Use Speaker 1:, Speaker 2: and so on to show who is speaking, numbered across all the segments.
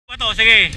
Speaker 1: Ito, sige.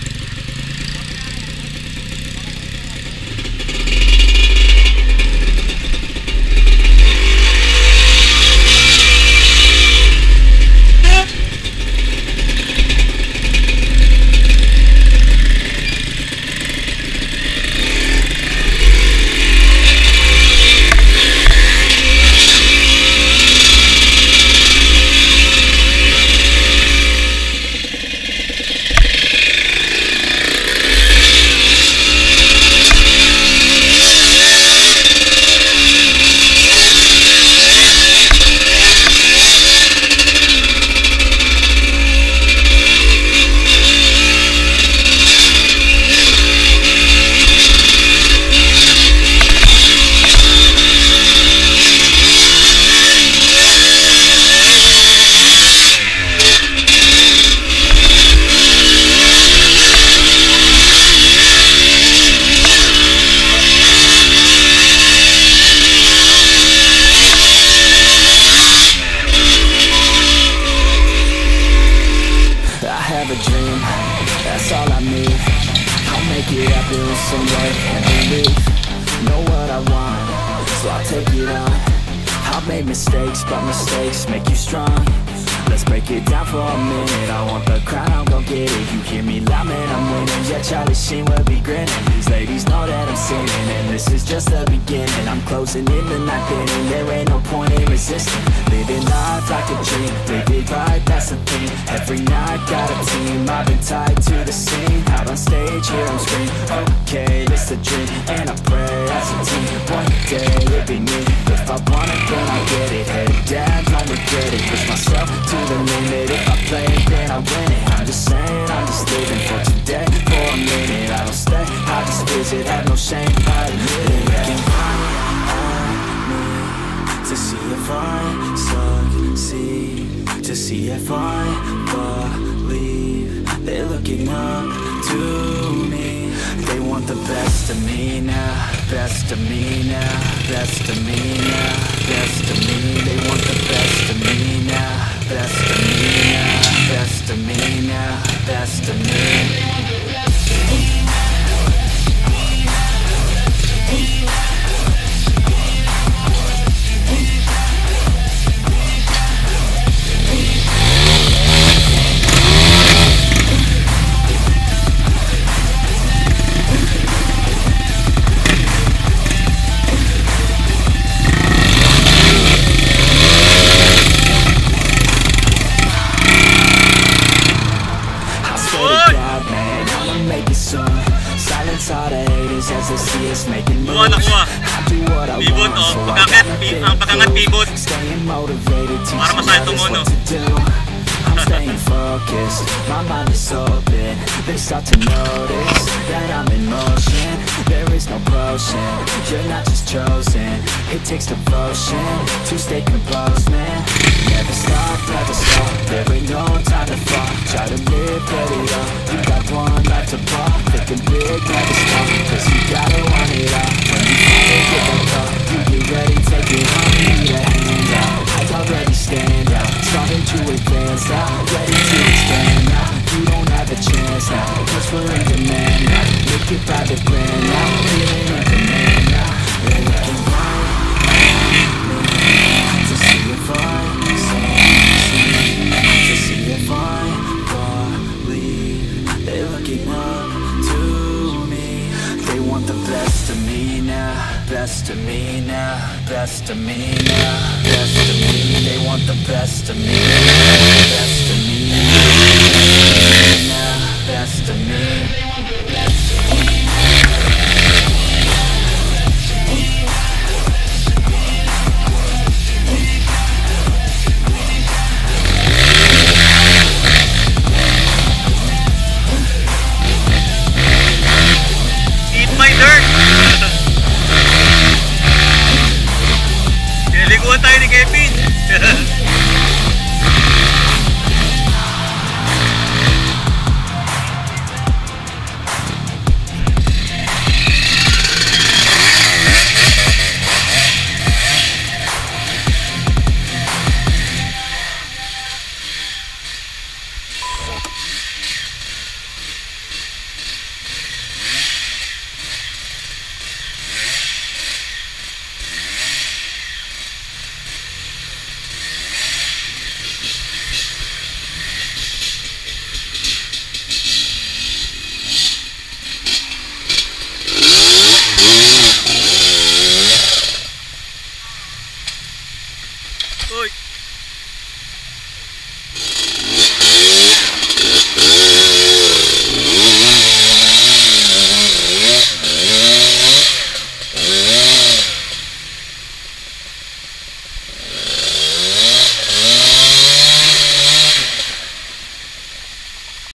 Speaker 2: some work and belief. Know what I want, so I'll take it on. I've made mistakes, but mistakes make you strong. Let's break it down for a minute. I want the crown, I'm gon' get it. You hear me loud, man, I'm winning. Yeah, Charlie Sheen will be grinning. These ladies know that I'm sinning, and this is just the beginning. I'm closing in the night inning. There ain't no point in resisting. Living life like a dream, live it right, that's the thing. Every night got a team, I've been tied to the scene. Out on stage, here I'm screaming. Okay, it's a dream, and I pray as a team. One day it'll be me. If I want it, then I'll get it. Head down, don't regret it. Push myself to the limit. If I play it, then I win it. I'm just saying, I'm just living for today. For a minute, I don't stay, I just visit. Have no shame, I admit it. Looking at me to see if I succeed, to see if I believe. They're looking up to me. They want the best of me now, best of me now, best of me now, best of me. They want the best of me now, best of me now, best of me now, best of me.
Speaker 1: Buwan nakuha. Pivot o, ang pagkangat pivot. Para masaya tumuno.
Speaker 2: I'm staying focused, my mind is open. They start to notice that I'm in motion. There is no potion, you're not just chosen. It takes devotion to stay composed, man. Never stop, never stop, there ain't no time to fall. Try to live, get it up, you got one life to pop. Thinking big, never stop, cause you gotta want it all. When you finally get the call, you get ready, take it on. Need a hand out, I already stand out. Starting to advance now, ready to expand now. You don't have a chance now, cause we're in demand now. Make it private plan now, feeling in demand now. They're looking right at me to see if I succeed, to see if I believe. They're looking up to me. They want the best of me now, best of me now, best of me now, best of me. They want the best of me.